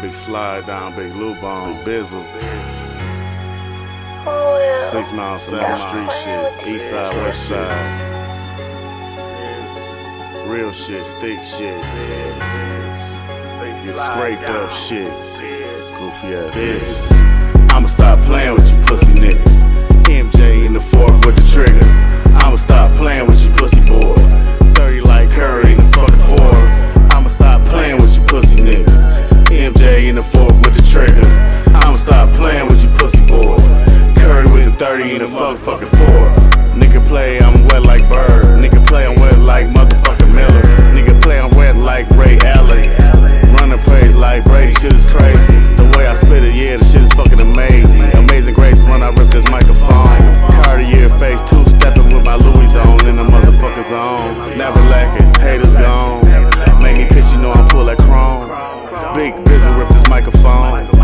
Big slide down, big LouBone, big Bizzle. 6 Mile, 7th Street shit, East Side, West Side. Real shit, stick shit. You scraped up shit. Goofy ass bitch. I'ma stop playing with you pussy niggas. MJ in the 4th with the triggers. I'ma stop playing with you pussy boys. 30 like Curry in the fucking 4th. I'ma stop playing with you pussy niggas. MJ in the 4th with the triggers. I'ma stop playing with you pussy boys. Curry with the 30 in the fucking 4th. Nigga play, I'm wet like Bird. Nigga play, I'm wet like motherfucking Miller. Nigga play, I'm wet like Ray Allen. Running praise like Brady, shit is crazy. The way I spit it, yeah, the shit is fucking amazing. Amazing grace when I rip this microphone. Cartier face, 2-stepping with my Louis on in the motherfucker zone. Never lacking, haters gone. Make me piss, you know I'm full like chrome. Big Bizzle rip this microphone.